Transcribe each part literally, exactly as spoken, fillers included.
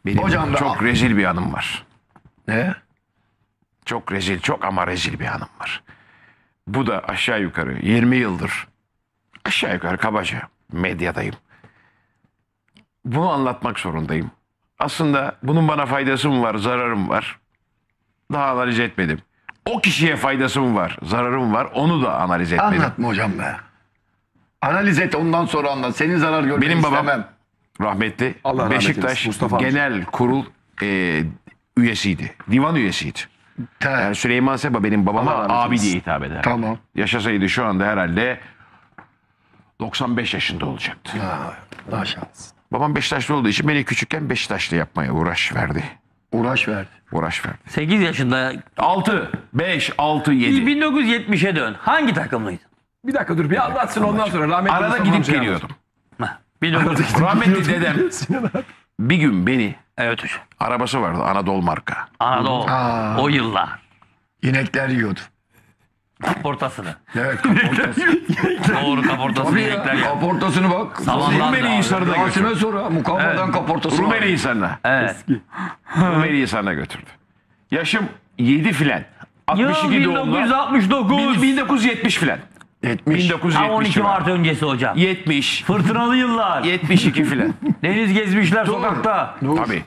Benim Hocam çok da... rezil bir anım var. Ne? Çok rezil, çok ama rezil bir anım var. Bu da aşağı yukarı yirmi yıldır aşağı yukarı kabaca medyadayım. Bunu anlatmak zorundayım. Aslında bunun bana faydası mı var, zararı mı var? Daha analiz etmedim. O kişiye faydası mı var, zararı mı var? Onu da analiz etmedim. Anlatma hocam be. Analiz et, ondan sonra anlat. Senin zarar görmek Benim babam istemem. rahmetli Allah rahmet Beşiktaş eylesin, Mustafa amca. Genel Kurul e, üyesiydi. Divan üyesiydi. Te- Yani Süleyman Seba benim babama Allah rahmet abi eylesin. diye hitap eder. Tamam. Yaşasaydı şu anda herhalde doksan beş yaşında olacaktı. Ha, maşallah. Babam Beşiktaşlı olduğu için beni küçükken Beşiktaşlı yapmaya uğraş verdi. Uğraş verdi. Uğraş verdi. sekiz yaşında altı, beş, altı, yedi. bin dokuz yüz yetmişe dön. Hangi takımlıydın? Bir dakika dur bir anlatsın ondan sonra. Rahmetli Arada Mustafa gidip amcaya geliyordum. Heh, bin dokuz yüz... Rahmetli dedem bir gün beni, Evet hocam. arabası vardı Anadolu marka. Anadolu. Aa. O yıllar. İnekler yiyordu. Kaportasını. Evet, kaportası. Doğru kaportasını Tabii yemekler ya, ya. kaportasına bak. Samandan Rumeli da abi. Hisarı'na götürdü. Rasim'e sonra mukavvadan Evet. kaportası var. Rumeli Hisarı'na. Evet. Rumeli Hisarı'na götürdü. Yaşım yedi filan. Yıl altmış iki bin dokuz yüz doğumlu. altmış dokuz. bin dokuz yüz yetmiş filan. yetmiş. bin dokuz yüz Tam on yetmiş iki Mart civarı. öncesi hocam. yetmiş, Fırtınalı yıllar. yetmiş iki filan. Deniz gezmişler sokakta. Dur. Tabii.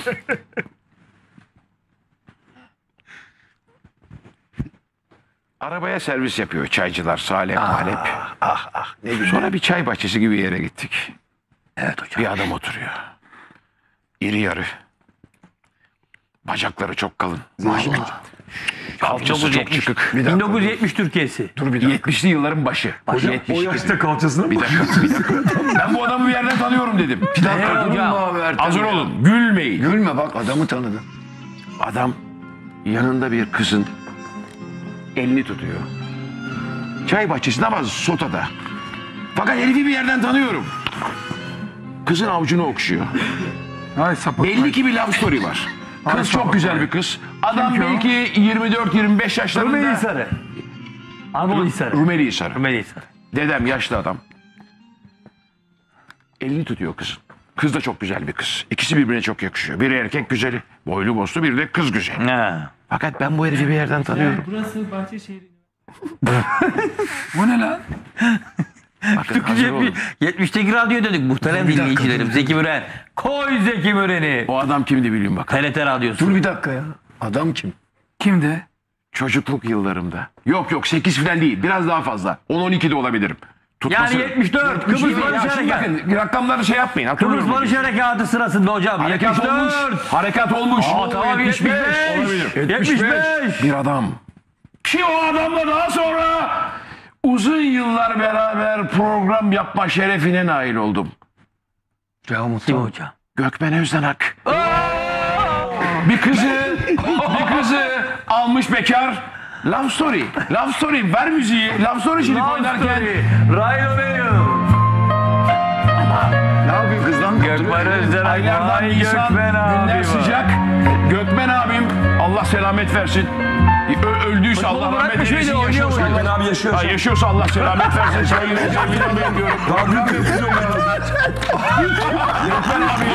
Arabaya servis yapıyor çaycılar Salep Malep. Ah ah ne güzel. Sonra bir çay bahçesi gibi bir yere gittik. Evet hocam. Bir adam oturuyor. İri yarı. Bacakları çok kalın. Maşallah. Kalçası çok çıkık. Bir dakika. bin dokuz yüz yetmiş Türkiye'si. Dur bir dakika. yetmişli yılların başı. Hocam yetmiş o iki. yaşta kalçasını mı? Bir dakika, bir dakika. Ben bu adamı bir yerden tanıyorum dedim. Bir dakika Ee, durun hocam. mu abi Ertem Hazır ya? olun. Gülmeyin. Gülme bak, adamı tanıdın. Adam yanında bir kızın elini tutuyor. Çay bahçesinde ama sotada. Fakat herifi bir yerden tanıyorum. Kızın avucunu okşuyor. Ay sapık. Belli ki bir love story var. Kız çok güzel bir kız. Adam belki yirmi dört yirmi beş yaşlarında. Rumeli Hisarı. Anadolu Hisarı. Rumeli Hisarı. Rumeli Hisarı. Dedem yaşlı adam. Elini tutuyor kızın. Kız da çok güzel bir kız. İkisi birbirine çok yakışıyor. Biri erkek güzeli, boylu boslu, biri de kız güzeli. He. Fakat ben bu herifi bir yerden tanıyorum. Burası Bahçeşehir. Bu ne lan? Bakın hazır olun. yetmişteki radyo dedik muhterem Bir dakika, dinleyicilerim. dur. Zeki Müren. Koy Zeki Müren'i. O adam kimdi bilin bakın. T R T radyosu. Dur bir dakika ya. Adam kim? Kimdi? Çocukluk yıllarımda. Yok yok sekiz falan değil. Biraz daha fazla. on on iki de olabilirim. Tutması... Yani yetmiş dört. Kıbrıs Ya Barış şimdi Harekatı. bakın rakamları şey yapmayın. Kıbrıs hatırlıyorum. Barış Harekatı sırasında hocam. Harekat yetmiş olmuş. dört. Harekat olmuş. Aa, tamam, yetmiş beş. yetmiş beş. yetmiş beş. Bir adam. Ki o adamla daha sonra uzun yıllar beraber program yapma şerefine nail oldum. Ya Kim Mustafa. hocam? Gökmen Özdenak. bir kızı, bir kızı almış bekar. Love story. Love story. Ver müziği. Love story şimdi oynarken. Ryan O'Neal. Ne yapıyor kızdan? Gökmen Özdenak. Aylardan Vay Nisan, Gökmen abi. günler var. sıcak. Gökmen abim Allah selamet versin. Ö- öldüyse Futbolu Allah rahmet bırakmış mıydı, eylesin. oynuyor Yaşıyorsa, muydu? Gökmen abi yaşıyor. Ha, yaşıyorsa Allah selamet versin. Sayın Recep İnan'ı diyorum. Daha ne yapıyorsun ya? Gökmen abi.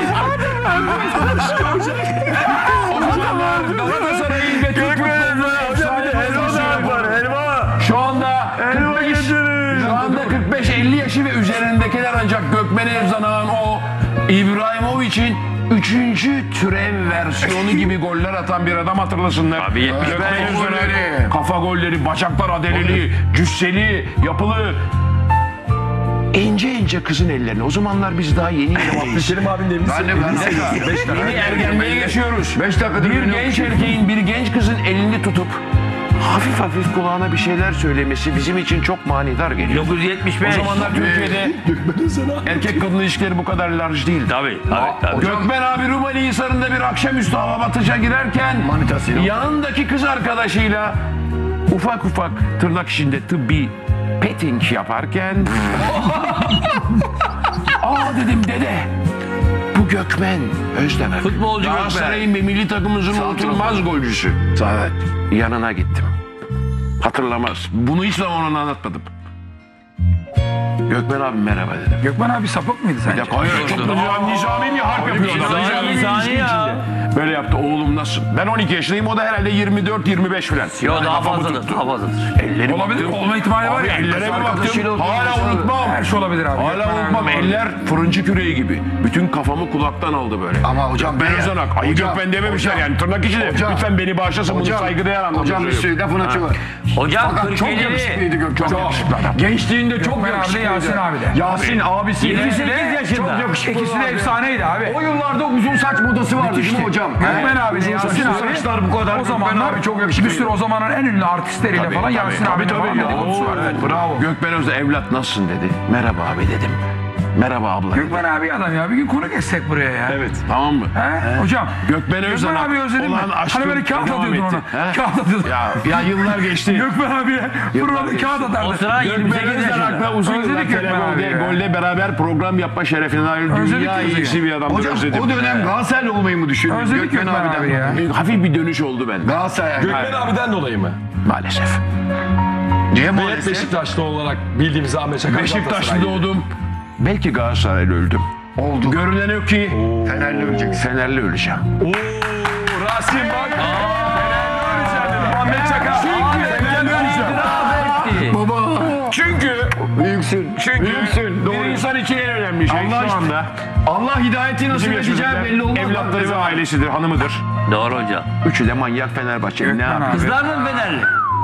O zamanlar Galatasaray'ın ve Türk futbolunun efsane futbolcusu. Şu anda kırk beş, şu anda kırk beş elli yaşı ve üzerindekiler ancak Gökmen Evzanak'ın o İbrahimovic'in üçüncü türev versiyonu gibi goller atan bir adam hatırlasınlar. Abi yetmiş Gökmen beş Evzanak, golleri. kafa golleri, bacaklar adeleli, cüsseli, yapılı. İnce ince kızın ellerini. O zamanlar biz daha yeni yeni Selim abinin evini Ben de ben de. Yeni ergenliğe geçiyoruz. Beş dakikadır Bir beni genç erkeğin bir genç kızın elini tutup hafif hafif kulağına bir şeyler söylemesi bizim için çok manidar bin geliyor. dokuz yüz yetmiş O beş. zamanlar Türkiye'de erkek kadın ilişkileri bu kadar large değildi. Tabii tabii. tabii. Gökmen abi Rumeli Hisarı'nda bir akşamüstü hava batışa girerken Manitasıyla. yanındaki kız arkadaşıyla ufak ufak tırnak içinde tıbbi petting yaparken aa dedim dede bu Gökmen Özdenak. Futbolcu Gökmen. Galatasaray'ın ve milli takımımızın unutulmaz golcüsü. Evet. Yanına gittim. Hatırlamaz. Bunu hiç zaman ona anlatmadım. Gökmen abi merhaba dedim. Gökmen abi sapık mıydı sence? Ya hayır çok nizami, nizami bir harp yapıyor adam. Nizami, nizami ya. Böyle yaptı, oğlum nasıl? Ben on iki yaşındayım, o da herhalde yirmi dört yirmi beş falan. Yo daha Kafamı fazladır. tuttu. Daha fazladır. Elleri Olabilir. baktım. Olma ihtimali var Abi ya. ellere mi baktım? Hala unutmam. Her şey olabilir abi. Hala Gökmen abi unutmam. olabilir. Eller fırıncı küreği gibi. Bütün kafamı kulaktan aldı böyle. Ama hocam Ben ben- Özanak. Ayı Hocam, Gökmen dememişler hocam, yani. Tırnak içinde. hocam, Lütfen beni bağışlasın. Bunu Hocam, saygıdeğer anlamda hocam bir söylüyorum. sürü lafın açı var. Hocam Fakat çok kırk yedi. yakışıklıydı Gökhan. Çok yakışıklı adam. Gençliğinde çok Gökmen abi de yakışıklıydı. Yasin abi de. Yasin abisi. yirmi sekiz İkisi de yaşında. Çok yakışıklı. İkisi de efsaneydi abi. O yıllarda uzun saç modası vardı değil mi hocam? Gökmen abi de Yasin saçlı abi. saçlar bu kadar. O zamanlar abi çok yakışıklıydı. bir sürü o zamanın en ünlü artistleriyle Tabii, falan tabii, Yasin tabii, abi tabii falan ya. dedikodusu var. Evet, bravo. Gökmen Özde evlat nasılsın dedi. Merhaba abi dedim. Merhaba abla. Gökmen abi adam ya. Bir gün konuk etsek buraya ya. Evet. Tamam mı? He? Hocam. Gökmen Özden abi özledin mi? olan aşkın Hani böyle kağıt devam atıyordun etti. ona. He? Kağıt atıyordun. Ya, ya yıllar geçti. Gökmen abiye burada kağıt O atardı. sıra yirmi Gökmen sekiz Özden yaşında. hakla uzun yıllar Özledik Gökmen abi Telegol'de ya. golle beraber program yapma şerefine nail Özledik dünya bizi iyisi ya. bir adamdır. Hocam özledim. o dönem Galatasaraylı olmayı mı düşündün? Özledik Gökmen abi ya. Bir- hafif bir dönüş oldu bende. Galatasaray. Gökmen abiden dolayı mı? Maalesef. Niye Ve hep maalesef? Beşiktaşlı olarak bildiğimiz Ahmet Çakar. Beşiktaşlı Galatasaraylı. doğdum. Belki Galatasaraylı öldüm. Oldu. Görünen o ki Fenerli öleceksin. Fenerli öleceğim. Oo, Rasim bak. Fenerli öleceğim dedi. Ahmet Çakar. Fenerli öleceğim. Baba. Çünkü Büyüksün. çünkü Büyüksün. bir Doğru. insan için en önemli şey Allah şu işte- anda Allah hidayeti nasıl bizim edeceği yaşımızda belli olmaz. evlatları ve ailesidir, hanımıdır. Doğru hocam. Üçü de manyak Fenerbahçe. Ne yapayım? Kızlar mı Fenerli?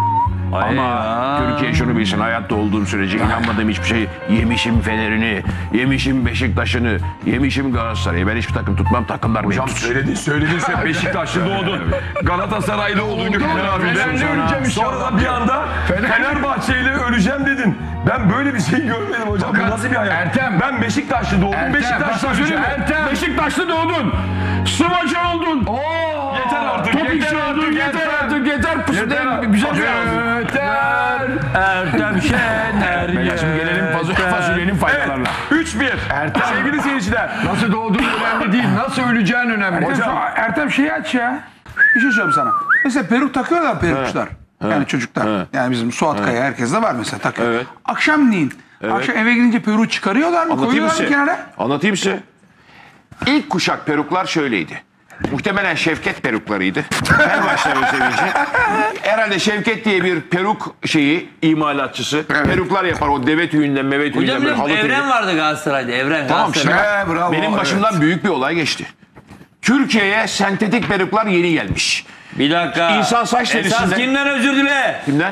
Ama Türkiye şunu bilsin, hayatta olduğum sürece inanmadığım hiçbir şey, yemişim Fener'ini, yemişim Beşiktaş'ını, yemişim Galatasaray'ı. Ben hiçbir takım tutmam, takımlar beni Hocam tutsun. söyledin söyledin sen Beşiktaşlı doğdun. Galatasaraylı oldun Gökmen abi. Fenerli öleceğim inşallah. Sonra da bir anda Fenerbahçe ile öleceğim dedin. Ben böyle bir şey görmedim hocam. Bu nasıl bir hayat? Ertem. Ben Beşiktaşlı doğdum. Ertem, Beşiktaşlı bak sana söyleyeyim mi? öleceğim. Ertem. Beşiktaşlı doğdun, Sıvacı oldun. Yeter artık. Topikçi oldun, yeter artık, yeter. Pusuda güzel bir Yeter. Ertem Şener. Ya şimdi gelelim fasulye, fasulyenin faydalarına. üç bir. Sevgili seyirciler. Nasıl doğduğun önemli değil. Nasıl öleceğin önemli. Ertem, şu- Ertem şeyi aç ya. Bir şey söyleyeyim sana. Mesela peruk takıyorlar perukçular. Yani çocuklar. Yani bizim Suat Kaya herkes de var mesela takıyor. Evet. Akşamleyin. Akşam eve gidince peruğu çıkarıyorlar mı? Anlatayım Koyuyorlar mı size. kenara? Anlatayım size. İlk kuşak peruklar şöyleydi. Muhtemelen Şevket peruklarıydı. Her başlarını sevince. Herhalde Şevket diye bir peruk şeyi, imalatçısı. Peruklar yapar o deve tüyünden, meve tüyünden Hocam böyle bir halı tüyü. Evren vardı Galatasaray'da. Evren Tamam Galatasaray. şimdi He, bravo, benim başımdan evet. büyük bir olay geçti. Türkiye'ye sentetik peruklar yeni gelmiş. Bir dakika. İnsan saç Esas derisinden- kimden özür dile? Kimden?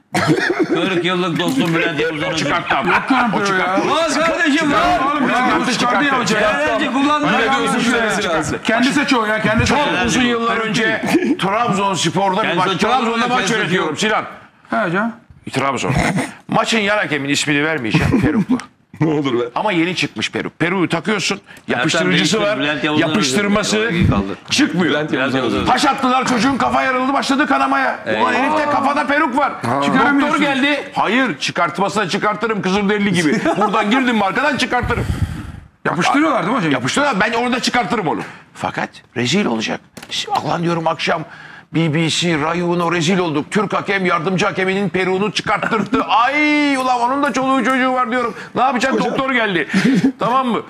kırk yıllık dostum Bülent Yavuz'dan özür dile. Çıkarttım. O çıkarttı. Lan kardeşim lan. Oğlum ya Çıkarttı, çıkardı ya hoca ya. Senelerce kullandım. Yine Ben diyorsun özür şurası dilerim. lazım. Kendi seç o ya. Kendi seç. Çok uzun yıllar önce Trabzonspor'da bir Ben maç. saçı Trabzon'da olmayan maç saçı yönetiyorum yok. Sinan. He hocam. Trabzon. Maçın yan hakemin ismini vermeyeceğim, peruklu. Ne olur be. Ama yeni çıkmış peruk. Peruğu takıyorsun, yapıştırıcısı değiştir, var, Bülent Yavuz'dan yapıştırması özür dilerim. Kaldır. çıkmıyor. Bülent Yavuz'dan özür dilerim. Taş attılar, çocuğun kafa yarıldı, başladı kanamaya. Ulan herifte kafada peruk var. Doktor geldi. Hayır, çıkartmasına çıkartırım Kızılderili gibi. Buradan girdim mi arkadan çıkartırım. Yapıştırıyorlar değil mi hocam? Yapıştırıyorlar, ben orada çıkartırım onu. Fakat rezil olacak. Ulan diyorum akşam B B C, Rayuno rezil olduk. Türk hakem yardımcı hakeminin peruğunu çıkarttırdı. Ay ulan onun da çoluğu çocuğu var diyorum. Ne yapacak? Doktor geldi. Tamam mı?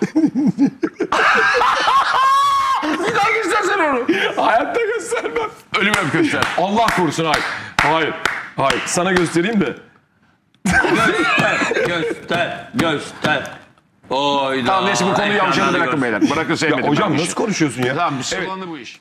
Bir daha göstersen onu. Hayatta göstermem. Ölümem göster. Allah korusun hayır. Hayır. Hayır. Sana göstereyim de. Göster, göster. Oyda. Tamam neyse bu konuyu Ekranlarda yavşanı bırakın gör. beyler. Bırakın sevmedim. Ya hocam ben bu nasıl işi. konuşuyorsun ya? Tamam bir sıvılandı bu iş.